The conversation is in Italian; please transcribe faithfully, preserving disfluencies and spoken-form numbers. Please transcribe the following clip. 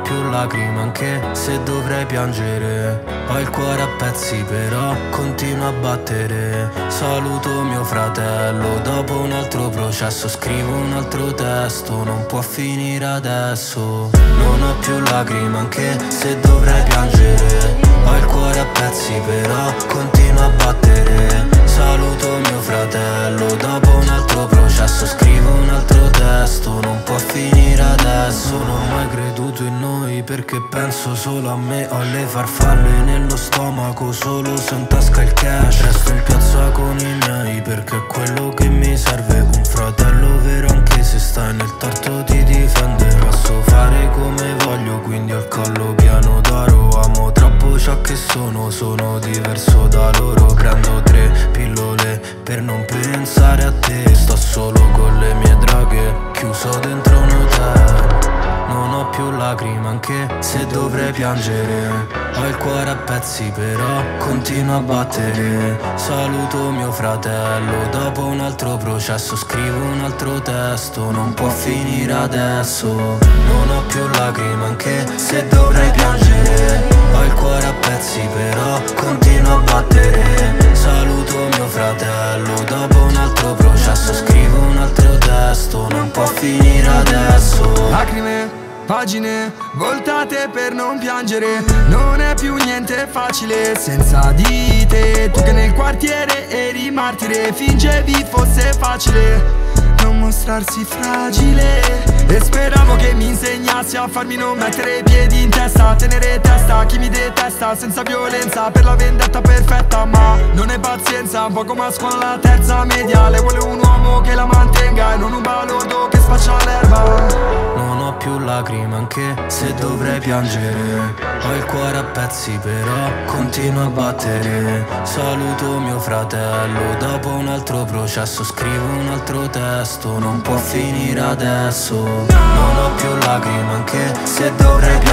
più lacrime anche se dovrei piangere. Ho il cuore a pezzi però continuo a battere. Saluto mio fratello, dopo un altro processo scrivo un altro testo. Non può finire adesso. Non ho più lacrime anche se dovrei piangere. Ho il cuore a pezzi però continuo a battere. Saluto mio fratello, dopo un altro processo scrivo un altro testo. Non può finire adesso. Non ho mai creduto in noi perché penso solo a me. Ho le farfalle nello stomaco solo se in tasca il cash. Resto in piazza con i miei perché è quello che mi serve. Un fratello vero anche se stai nel torto ti difende. Posso fare come voglio quindi ho il collo pieno d'oro. Amo troppo ciò che sono, sono diverso da loro. Prendo tre pillole per non pensare a te. Sto solo con le mie droghe, chiuso dentro un hotel. Non ho più lacrime anche se dovrei piangere. Ho il cuore a pezzi però continuo a battere. Saluto mio fratello, dopo un altro processo scrivo un altro testo. Non può finire adesso. Non ho più lacrime anche se dovrei piangere. Ho il cuore a pezzi però continuo a battere. Saluto mio fratello, dopo un altro processo scrivo un altro testo. Non può finire adesso. Lacrime, pagine voltate per non piangere. Non è più niente facile senza di te. Tu che nel quartiere eri martire, fingevi fosse facile non mostrarsi fragile. E speravo che mi insegnassi a farmi non mettere i piedi in testa, a tenere testa a chi mi detesta senza violenza per la vendetta perfetta. Ma non è pazienza, un po' come a scuola la terza media. Le vuole un uomo che la mantenga e non un balordo che spaccia l'erba. Non ho più lacrime anche se dovrei piangere. Ho il cuore a pezzi però continuo a battere. Saluto mio fratello, dopo un altro processo scrivo un altro testo. Non può finire adesso. Non ho più lacrime anche se dovrei